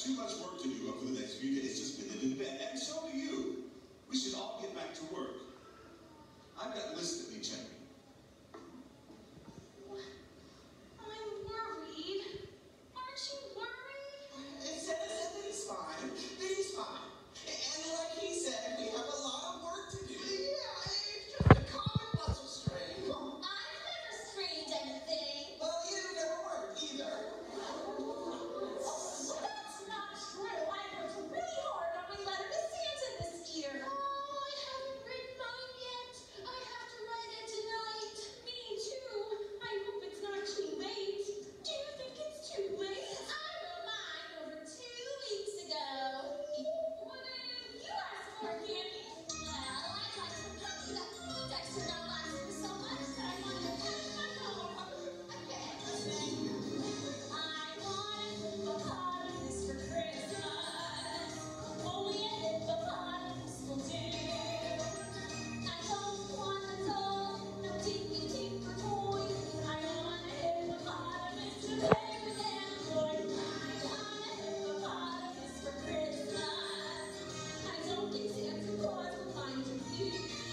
too much work to do over the next few days to spend it in bed, and so do you. We should all get back to work. I've got lists that need checking. I'm worried. Aren't you worried? It says that he's fine. That he's fine. And like he said, we have a lot of work to do. Yeah, it's just a common muscle strain. I've never strained anything. Well, you never worked either. That's not true. I worked really hard on my letter to Santa this year. Oh, I haven't written mine yet. I have to write it tonight. Me too. I hope it's not too late. Do you think it's too late? I wrote mine over 2 weeks ago. What did you ask for, Candy? Well, I'd like to tell you that Dexter got last year so much that I wanted to pass my home. Again. I want a hippopotamus for Christmas. Only a hippopotamus will do. I don't want a doll, no dinky tinker toy. I want a hippopotamus to play with Android. I want a hippopotamus for Christmas. I don't think Santa Claus will mind if you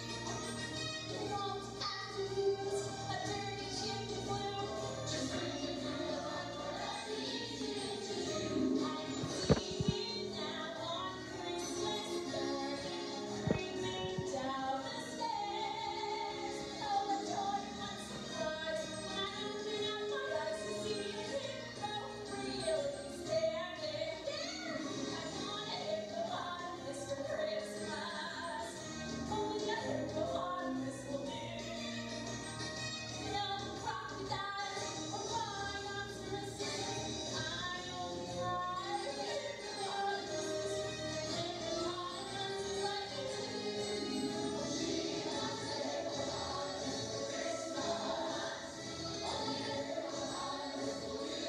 won't have to use a dirty chimney flue. Just bring it through the hopper, that's easy to do. I can see him now on Christmas morning, creeping down the stairs. Oh, the joy and surprise when I open up my eyes to see a hippo really standing there. I want a hippopotamus for Christmas. Only a hippopotamus will do. No crocodiles or rhinoceroses. I only like hippopotamuses. Hippopotamuses like me too. She wants a hippopotamus for Christmas. Only a hippopotamus will do.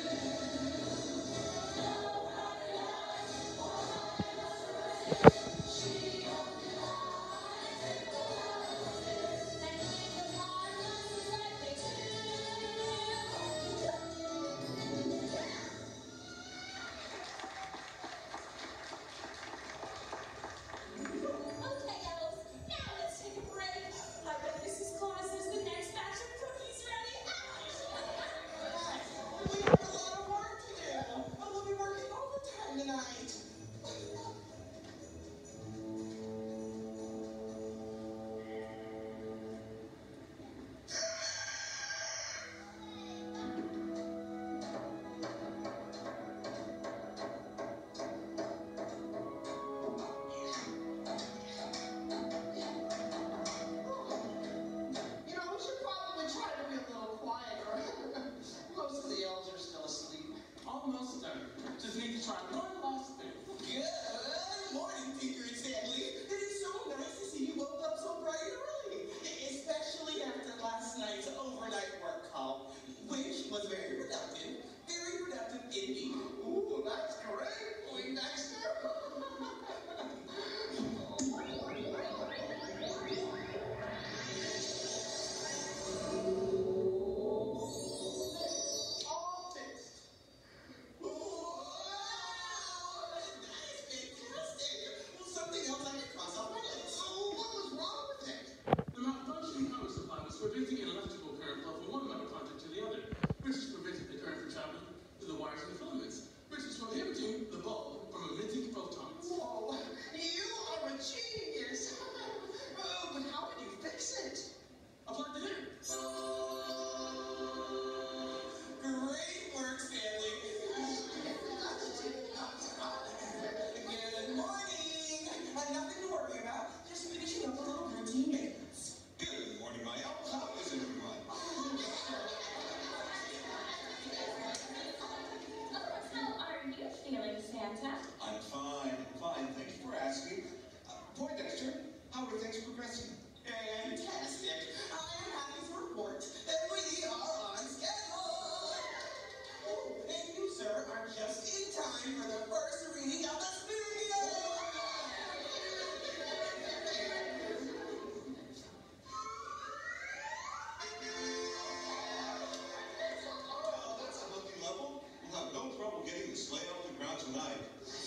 Nobody likes rhinoceroses. She only likes hippopotamuses. And hippopotamuses like me too. Okay, elves, now let's take a break. I bet Mrs. Claus says the next batch of cookies ready. Yes, we have a lot of work to do. But we'll be working overtime tonight. You know, we should probably try to be a little quieter. Most of the elves are still asleep. Almost done. Just need to try one last thing. Good morning, Tinker and Stanley. It is so nice to see you woke up so bright and early, especially after last night's overnight work call, which was very productive indeed. Ooh, that's correct, boy Dexter. All fixed. Ooh, that is fantastic. Well, something else I can cross off my list. Oh, what was wrong with it? The malfunctioning power supply was preventing an electrical current flow from one metal contact to the other, which is preventing the current from traveling to the wires and the filaments, which is prohibiting the bulb from emitting photons. Whoa, you are a genius. Oh, but how can you fix it? Apply the hair. Great work, Stanley. Good morning. Nothing to worry about. Just finishing up a little routine maintenance. Good morning, my elves. How is everyone? How are you feeling, Santa? I'm fine. Fine. Thank you for asking. Boy Dexter, how are things progressing? Fantastic. I am happy to report that we are on schedule. Oh, and you, sir, are just in time for the first reading of the studio. Well, that's a lucky level. We'll have no trouble getting the sleigh off the ground tonight.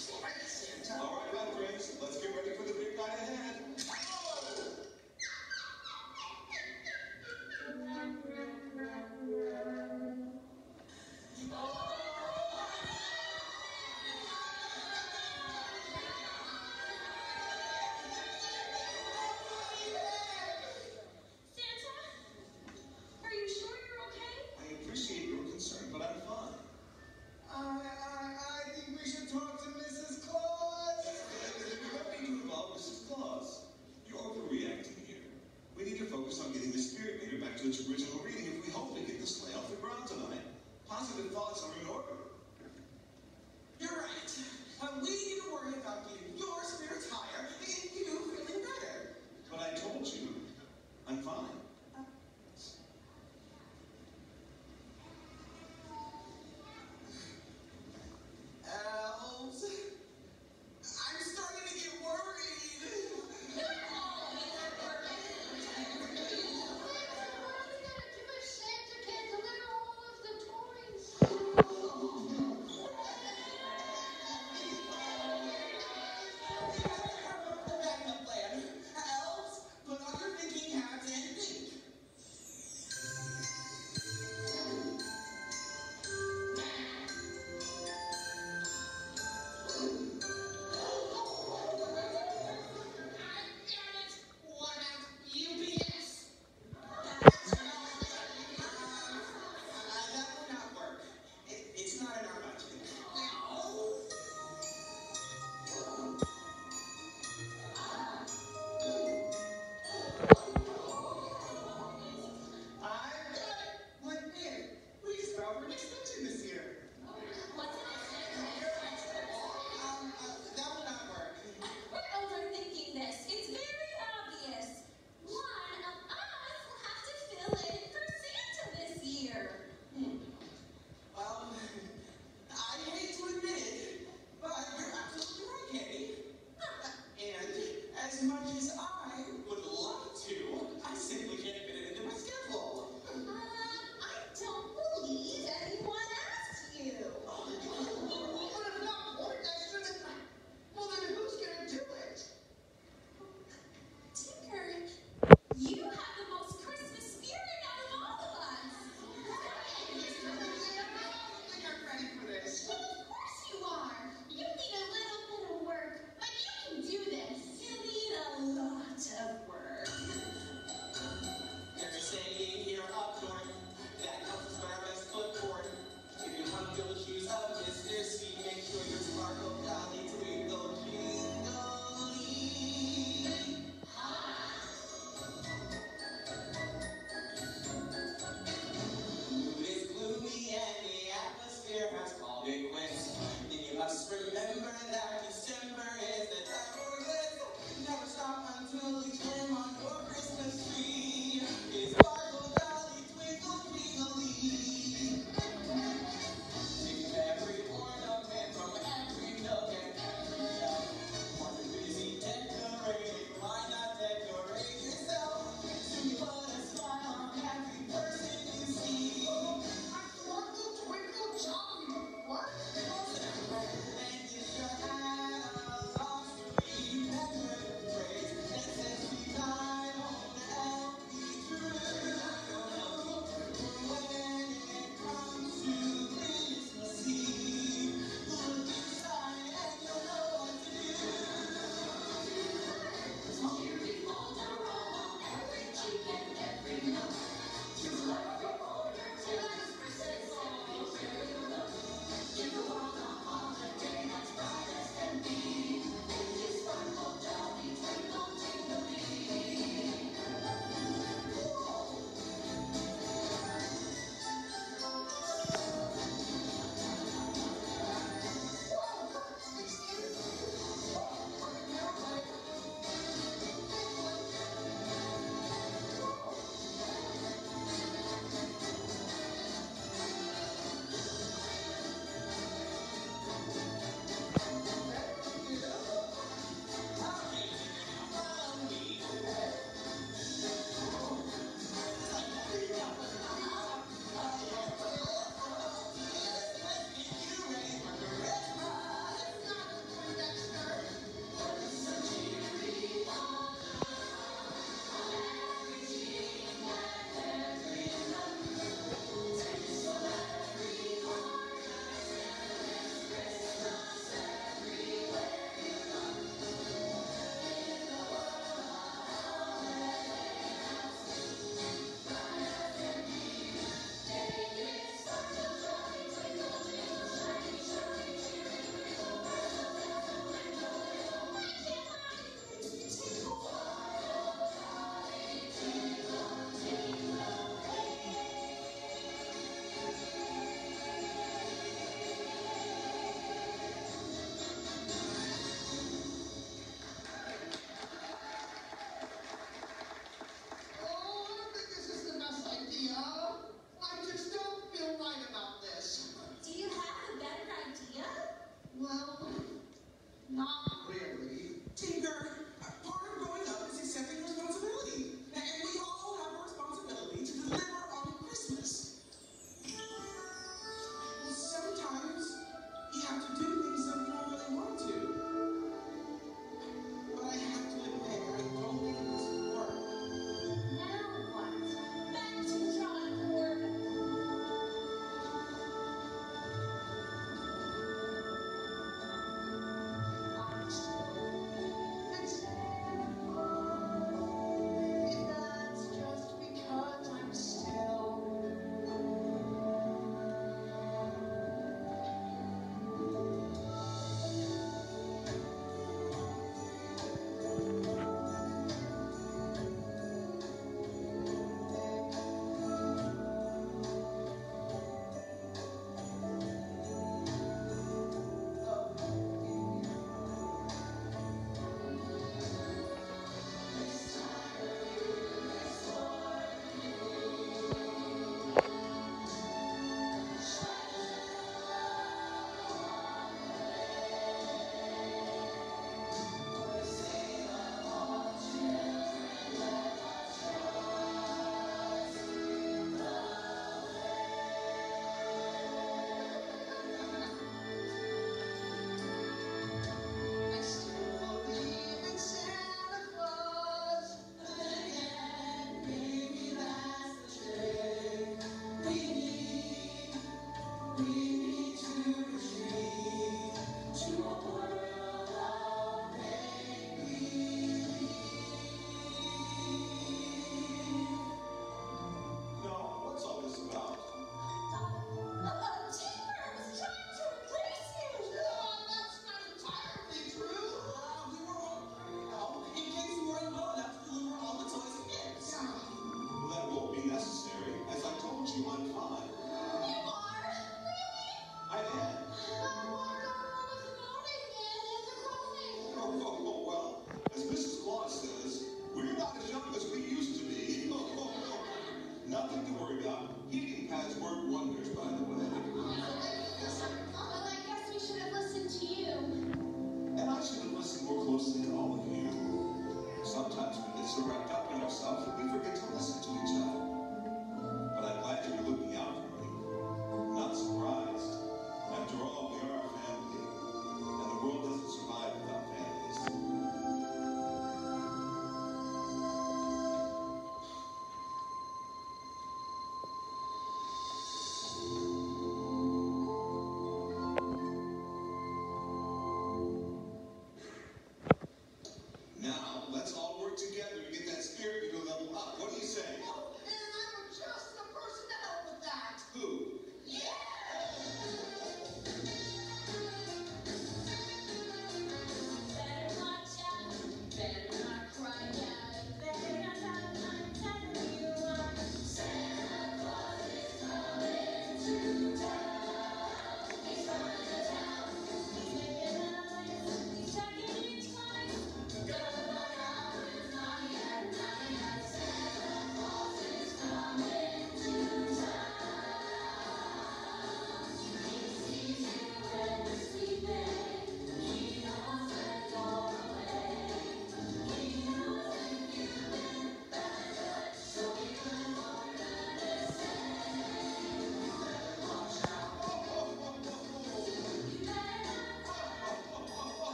should have listened more closely to all of you. Sometimes we get so wrapped up in ourselves that we forget to listen to each other.